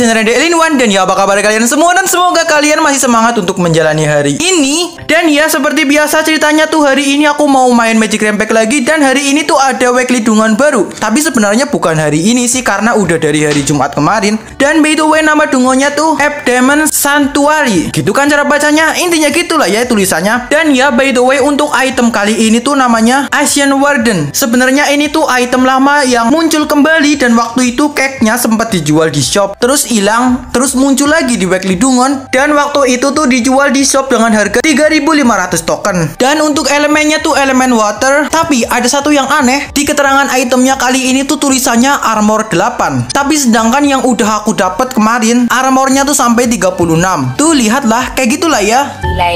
channel Elin One. Dan ya, apa kabar kalian semua? Dan semoga kalian masih semangat untuk menjalani hari ini. Dan ya, seperti biasa ceritanya tuh, hari ini aku mau main Magic Ramp Pack lagi. Dan hari ini tuh ada weekly dungeon baru. Tapi sebenarnya bukan hari ini sih, karena udah dari hari Jumat kemarin. Dan by the way, nama dungeonnya tuh Abdemon Sanctuary. Gitu kan cara bacanya, intinya gitulah ya tulisannya. Dan ya, by the way, untuk item kali ini tuh namanya Asian Warden. Sebenarnya ini tuh item lama yang muncul kembali, dan waktu itu cake-nya sempat dijual di shop, terus hilang, terus muncul lagi di weekly dungeon. Dan waktu itu tuh dijual di shop dengan harga 3.500 token. Dan untuk elemennya tuh elemen water. Tapi ada satu yang aneh, di keterangan itemnya kali ini tuh tulisannya armor 8. Tapi sedangkan yang udah aku dapat kemarin armornya tuh sampai 36. Tuh lihatlah, kayak gitulah ya.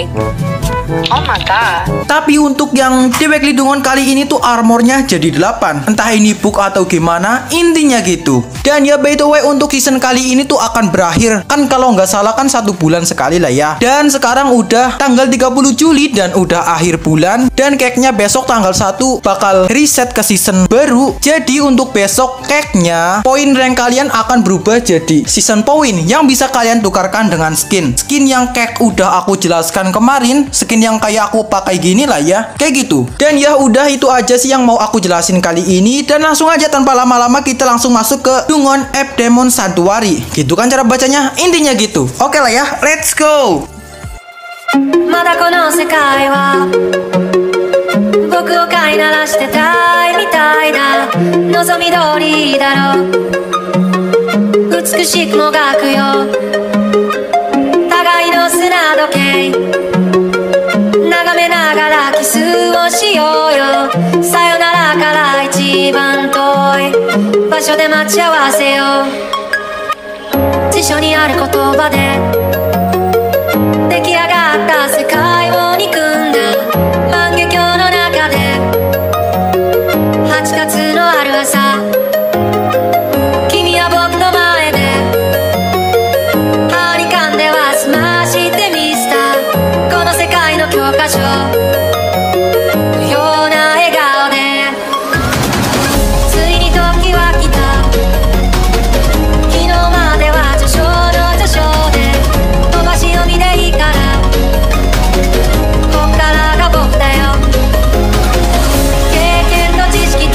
Oh my god. Tapi untuk yang di weekly dungeon kali ini tuh armornya jadi 8. Entah ini bug atau gimana, intinya gitu. Dan ya, by the way, untuk season kali ini tuh akan berakhir, kan kalau nggak salah kan 1 bulan sekali lah ya. Dan sekarang udah tanggal 30 Juli dan udah akhir bulan. Dan cake-nya besok tanggal 1 bakal reset ke season baru. Jadi untuk besok cake-nya, poin rank kalian akan berubah jadi season point yang bisa kalian tukarkan dengan skin. Skin yang cake udah aku jelaskan kemarin, skin yang kayak aku pakai gini lah ya, kayak gitu. Dan ya udah, itu aja sih yang mau aku jelasin kali ini. Dan langsung aja tanpa lama-lama kita langsung masuk ke dungeon Abdemon Sanctuary. Gitu kan cara bacanya, intinya gitu. Oke lah ya, let's go. まだこの世界は僕を飼いならしてたいみたいだ望み通りだろう美しくもがくよ互いの砂時計眺めながらキスをしようよさよならから一番遠い場所で待ち合わせよう辞書にある言葉で出来上がった世界を憎んだ万華鏡の中で8月のある朝君は僕の前で張り噛んでは済ましてみせたこの世界の教科書のような笑顔でついに時は来た昨日までは序章の序章で飛ばし読みでいいからこっからが僕だよ経験と知識と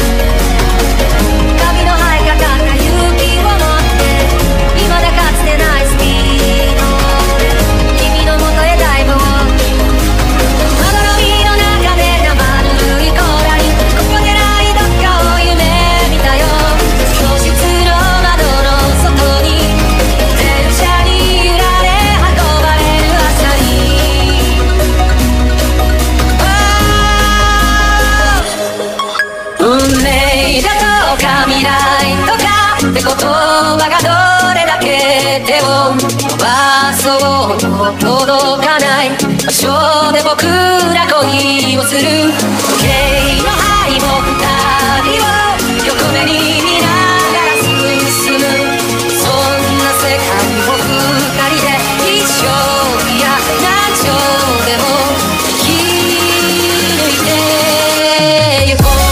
カビの生えかかった勇気を持って未だかつてないスピードで君の元へダイブをまどろみの中で生ぬるいコーラにここでないどっかを夢見たよ教室の窓の外に電車に揺られ運ばれる朝に運命だとか未来とかって言葉がどれだけ手を伸ばそうと届かない場所で僕ら恋をする時計の針も二人を横目に見ながら進むそんな世界を二人で一生いや何生でも生き抜いてゆこう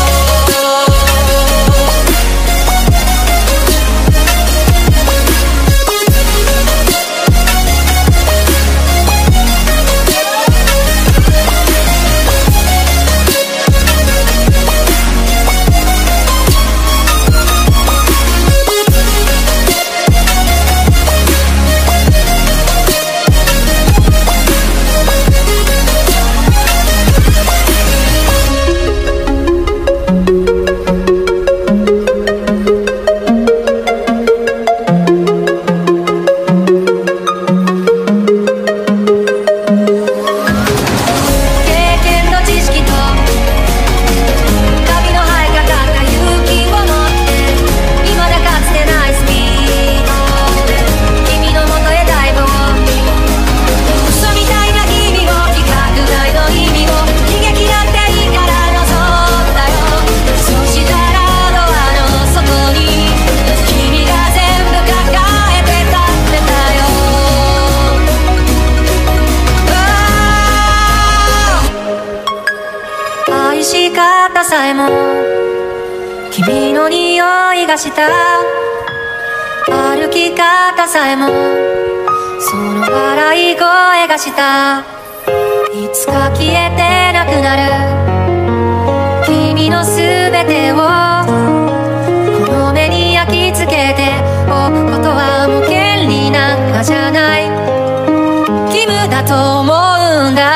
さえも君の匂いがした歩き方中さえもその笑い声がしたいつか消えてなくなる君のすべてをこの目に焼き付けておくことはもう権利なんかじゃない義務だと思うんだ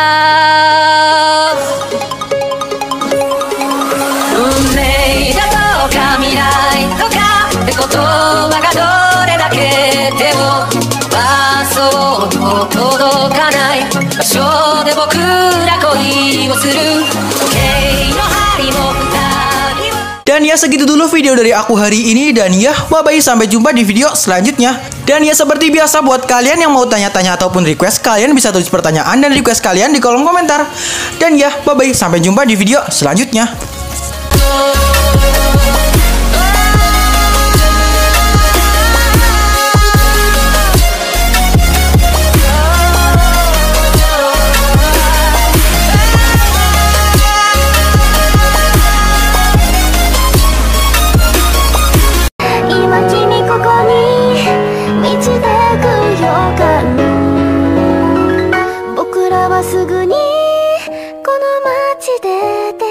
運命だとか未来とかって言葉がどれだけでもそうと届かない場所で僕ら恋をする時計の針も二人を Dan ya segitu dulu video dari aku hari ini. Dan ya bye bye, sampai jumpa di video selanjutnya. Dan ya seperti biasa buat kalian yang mau tanya-tanya ataupun request, kalian bisa tulis pertanyaan dan request kalian di kolom komentar. Dan ya bye bye, sampai jumpa di video selanjutnya. 「僕らはすぐにこの街で出会う」